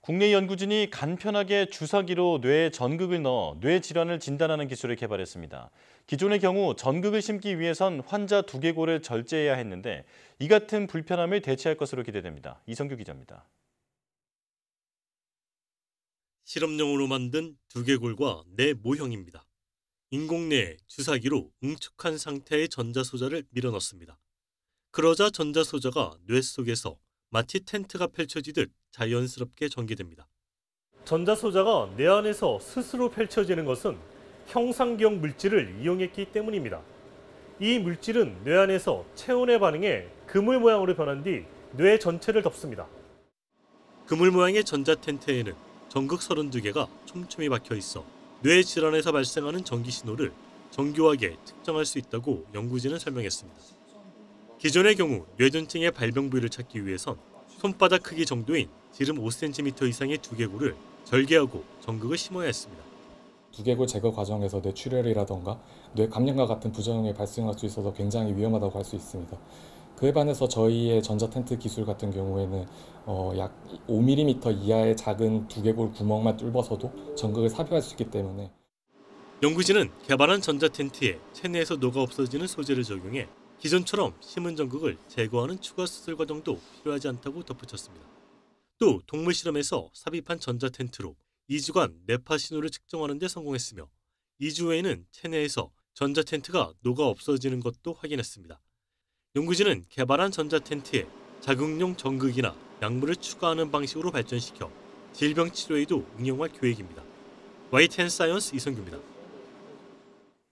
국내 연구진이 간편하게 주사기로 뇌에 전극을 넣어 뇌 질환을 진단하는 기술을 개발했습니다. 기존의 경우 전극을 심기 위해선 환자 두개골을 절제해야 했는데 이 같은 불편함을 대체할 것으로 기대됩니다. 이성규 기자입니다. 실험용으로 만든 두개골과 뇌 모형입니다. 인공뇌에 주사기로 응축한 상태의 전자소자를 밀어넣습니다. 그러자 전자소자가 뇌 속에서 마치 텐트가 펼쳐지듯 자연스럽게 전개됩니다. 전자소자가 뇌 안에서 스스로 펼쳐지는 것은 형상경 물질을 이용했기 때문입니다. 이 물질은 뇌 안에서 체온에 반응해 그물 모양으로 변한 뒤 뇌 전체를 덮습니다. 그물 모양의 전자 텐트에는 전극 32개가 촘촘히 박혀 있어 뇌 질환에서 발생하는 전기 신호를 정교하게 측정할 수 있다고 연구진은 설명했습니다. 기존의 경우 뇌전증의 발병 부위를 찾기 위해선 손바닥 크기 정도인 지름 5cm 이상의 두개골을 절개하고 전극을 심어야 했습니다. 두개골 제거 과정에서 뇌출혈이라던가 뇌 감염과 같은 부작용이 발생할 수 있어서 굉장히 위험하다고 할 수 있습니다. 그에 반해서 저희의 전자텐트 기술 같은 경우에는 약 5mm 이하의 작은 두개골 구멍만 뚫어서도 전극을 삽입할 수 있기 때문에 연구진은 개발한 전자텐트에 체내에서 녹아 없어지는 소재를 적용해 기존처럼 심은 전극을 제거하는 추가 수술 과정도 필요하지 않다고 덧붙였습니다. 또 동물 실험에서 삽입한 전자텐트로 2주간 뇌파 신호를 측정하는 데 성공했으며 2주 후에는 체내에서 전자텐트가 녹아 없어지는 것도 확인했습니다. 연구진은 개발한 전자텐트에 자극용 전극이나 약물을 추가하는 방식으로 발전시켜 질병 치료에도 응용할 계획입니다. YTN 사이언스 이성규입니다.